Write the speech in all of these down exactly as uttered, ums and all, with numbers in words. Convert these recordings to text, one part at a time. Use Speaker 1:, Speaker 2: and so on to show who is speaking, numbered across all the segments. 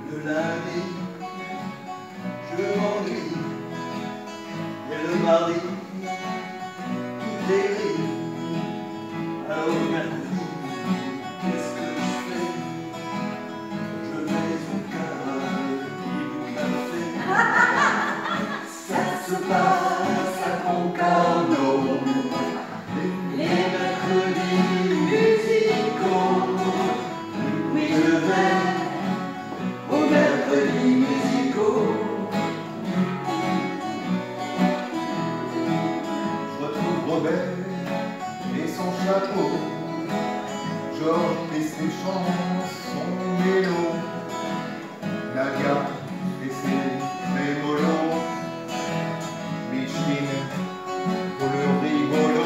Speaker 1: Le lundi, je m'ennuie, et le mardi, tout est gris. Alors le mercredi, qu'est-ce que je fais? Je mets son cœur, il vous l'a fait. Ça se passe à Concarneau, les mercredis musicaux. Oui, je vais aux mercredis musicaux.
Speaker 2: Je retrouve Robert et son chapeau, Georges et ses chansons mélo, Nadia et ses trémolos, Micheline pour le rigolo.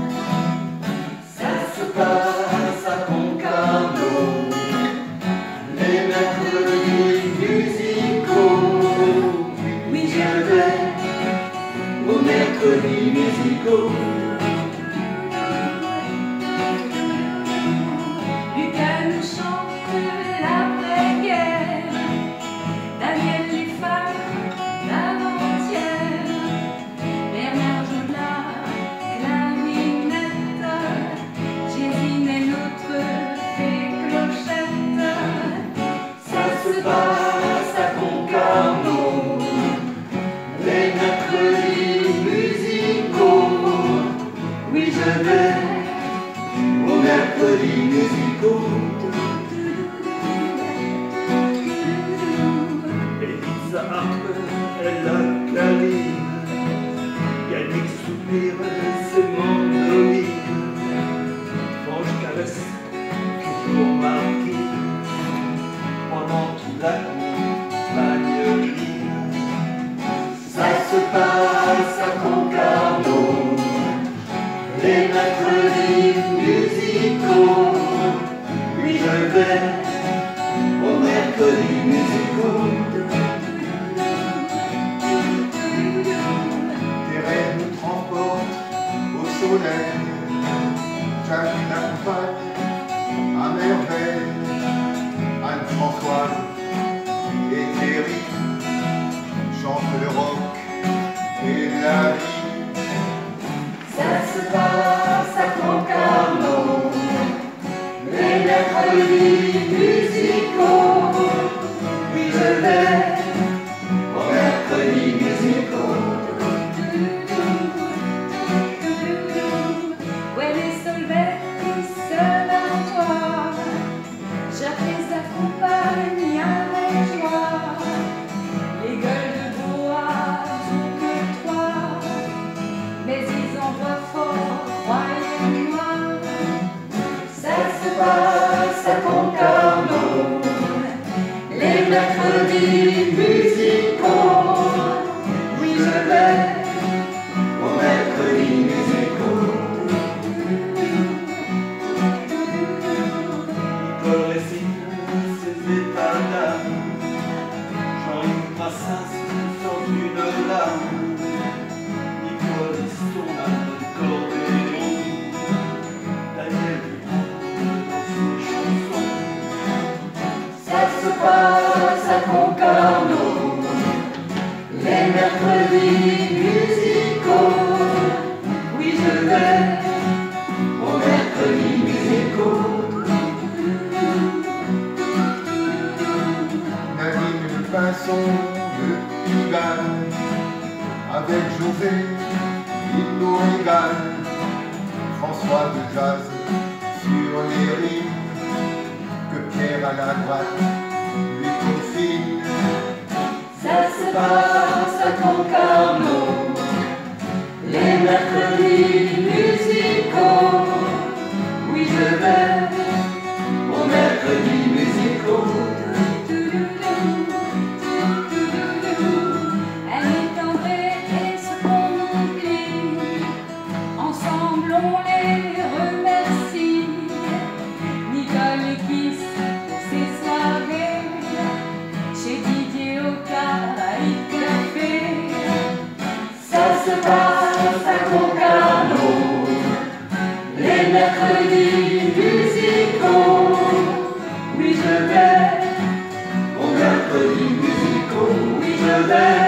Speaker 1: Ça se passe à Concarneau, les mercredis musicaux. Oui, je vais aux mercredis musicaux.
Speaker 3: Lucas nous chante l'après-guerre, Daniel les femmes d'avant-hier, Bernard joue la clarinette, Gésine est notre fée clochette.
Speaker 1: Ça se passe à Concarneau, les mercredis musicaux. Oui, je vais aux mercredis musicaux. Elisa Harper, elle a câline, Yannick soupire, c'est mon comique. Franche caresse, toujours marquée, pendant toute la bagnoline. Ça se passe à Concarneau, les mercredis musicaux. Oui, je vais aux mercredis musicaux.
Speaker 2: Tes rêves nous transportent au soleil, Jacques l'accompagne à merveille, Anne-Françoise et Thierry chantent le rock et la vie.
Speaker 1: Ça se passe à Concarneau, les mercredis musicaux. Oui, je vais aux mercredis musicaux.
Speaker 3: Ouais, les Solveig, seul à toi, Jacques les accompagne avec joie, les gueules de bois sont que toi, mais ils envoient fort, croyez-moi.
Speaker 1: Ça se passe à Concarneau, les mercredis musicaux. Oui, je vais aux mercredis musicaux. Nicole récite ses états d'âme, Jean-Yves Brassens sort une larme. Nicole son accordéon, Daniel dans ses chansons. Ça se passe à Concarneau, les mercredis musicaux. Oui, je vais aux mercredis musicaux.
Speaker 2: Nadine le pinson de Pigalle, avec José, il nous régale. François de jazz sur les rives, que Pierre à la droite lui confine.
Speaker 1: Ça se passe à Concarneau, les mercredis musicaux. Oui, je vais aux mercredis musicaux.
Speaker 3: Elle est tendrée et ce qu'on oublie, ensemble on les remercie. Nicole et Kiss pour ces soirées, chez Didier au Caraïbe Café.
Speaker 1: Ça se passe à Concarneau, les mercredis musicaux. Oui, je vais aux mercredis belle.